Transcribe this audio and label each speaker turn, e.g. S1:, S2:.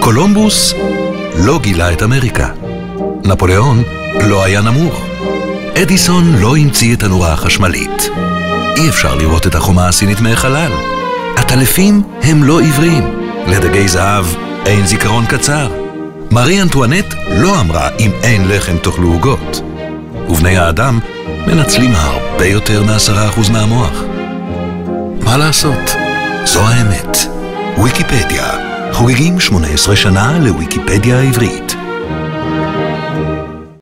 S1: קולומבוס לא גילה את אמריקה. נפוליאון לא היה נמוך. אדיסון לא המציא את הנורה החשמלית. אי אפשר לראות את החומה הסינית מהחלל. הטלפים הם לא עיוורים. לדגי זהב אין זיכרון קצר. מארי אנטואנט לא אמרה אם אין לחם תאכלו עוגות. ובני האדם מנצלים הרבה יותר מ10% מהמוח. מה לעשות? זו האמת. ויקיפדיה. חוגגים 18 שנה לוויקיפדיה העברית.